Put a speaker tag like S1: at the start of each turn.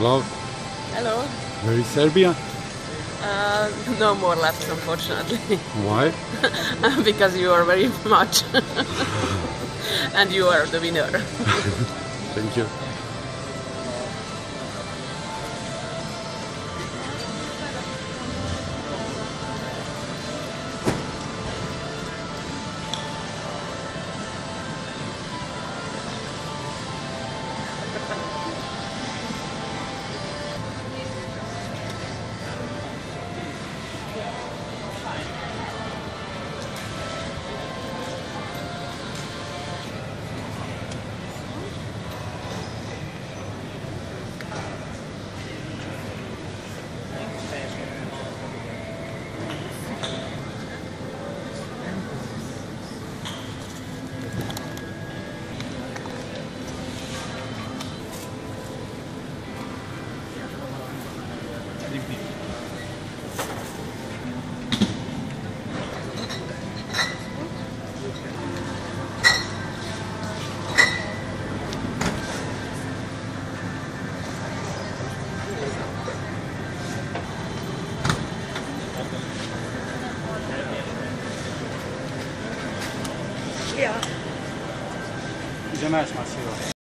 S1: Hello,
S2: Hello.
S1: where is Serbia?
S2: No more left, unfortunately,
S1: Why?
S2: because you are very much, and you are the winner.
S1: Thank you.
S3: Gdzie masz, Marcelo?